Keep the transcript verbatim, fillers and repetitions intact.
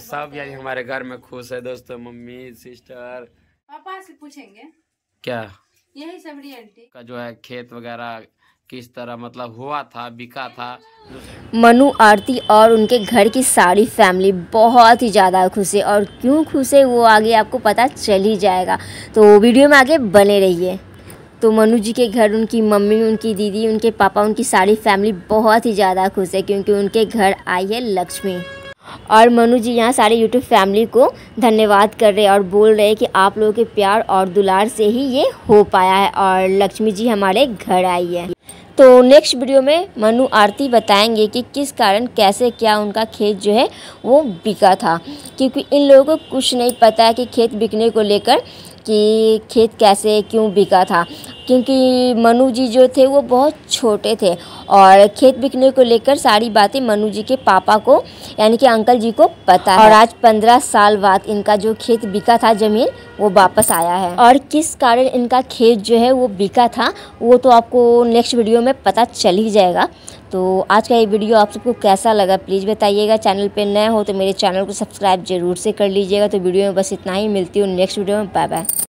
सब यानी हमारे घर में खुश है दोस्तों, मम्मी सिस्टर। पापा से पूछेंगे क्या यही सब रियलिटी का जो है खेत वगैरह किस तरह मतलब हुआ था, बिका था। मनु, आरती और उनके घर की सारी फैमिली बहुत ही ज़्यादा खुश है और क्यों खुश है वो आगे आपको पता चल ही जाएगा, तो वीडियो में आगे बने रहिए। तो मनु जी के घर उनकी मम्मी, उनकी दीदी, उनके पापा, उनकी सारी फैमिली बहुत ही ज़्यादा खुश है क्योंकि उनके घर आई है लक्ष्मी। और मनु जी यहाँ सारे यूट्यूब फैमिली को धन्यवाद कर रहे हैं और बोल रहे हैं कि आप लोगों के प्यार और दुलार से ही ये हो पाया है और लक्ष्मी जी हमारे घर आई है। तो नेक्स्ट वीडियो में मनु आरती बताएंगे कि किस कारण कैसे क्या उनका खेत जो है वो बिका था, क्योंकि इन लोगों को कुछ नहीं पता है कि खेत बिकने को लेकर कि खेत कैसे क्यों बिका था, क्योंकि मनु जी जो थे वो बहुत छोटे थे और खेत बिकने को लेकर सारी बातें मनु जी के पापा को यानी कि अंकल जी को पता है। और आज पंद्रह साल बाद इनका जो खेत बिका था ज़मीन वो वापस आया है और किस कारण इनका खेत जो है वो बिका था वो तो आपको नेक्स्ट वीडियो में पता चल ही जाएगा। तो आज का ये वीडियो आप सबको कैसा लगा प्लीज़ बताइएगा। चैनल पे नए हो तो मेरे चैनल को सब्सक्राइब जरूर से कर लीजिएगा। तो वीडियो में बस इतना ही, मिलती हूँ नेक्स्ट वीडियो में। Bye bye.